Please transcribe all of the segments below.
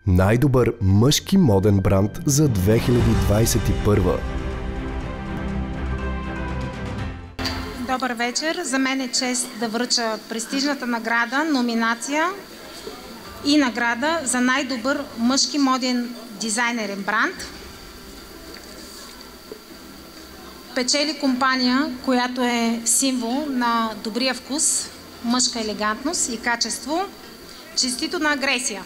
Най-добър мъжки моден бранд за 2021. Добър вечер! За мен е чест да връча престижната награда, номинация и награда за най-добър мъжки моден дизайнерен бранд. Печели компания, която е символ на добрия вкус, мъжка елегантност и качество. Честито на Агресия!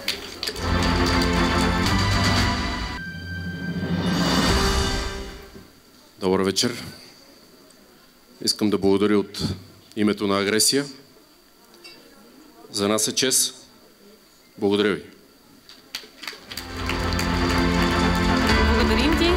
Добър вечер! Искам да благодаря от името на Агресия. За нас е чест. Благодаря ви. Благодарим ти!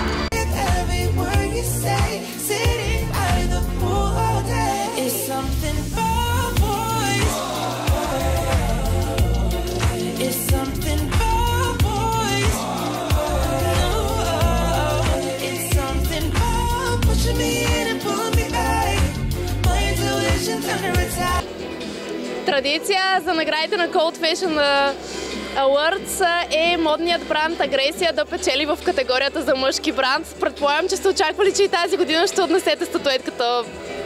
Традиция за наградите на Cold Fashion Awards е модният бранд Агресия да печели в категорията за мъжки бранд. Предполагам, че сте очаквали, че и тази година ще отнесете статуетката.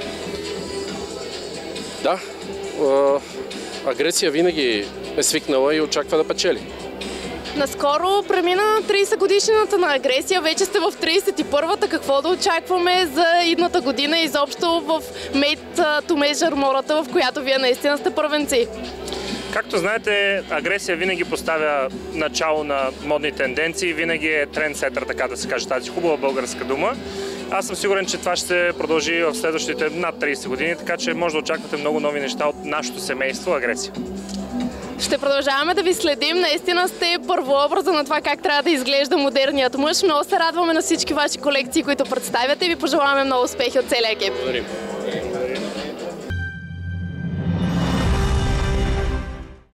Да, Агресия винаги е свикнала и очаква да печели. Наскоро премина 30 годишнината на Агресия, вече сте в 31-та. Какво да очакваме за идната година изобщо в Made to Measure модата, в която вие наистина сте първенци? Както знаете, Агресия винаги поставя начало на модни тенденции, винаги е трендсетър, така да се каже тази хубава българска дума. Аз съм сигурен, че това ще продължи в следващите над 30 години, така че може да очаквате много нови неща от нашето семейство Агресия. Ще продължаваме да ви следим. Наистина сте първообраза на това как трябва да изглежда модерният мъж. Много се радваме на всички ваши колекции, които представяте и ви пожелаваме много успехи от целия екип. Благодарим.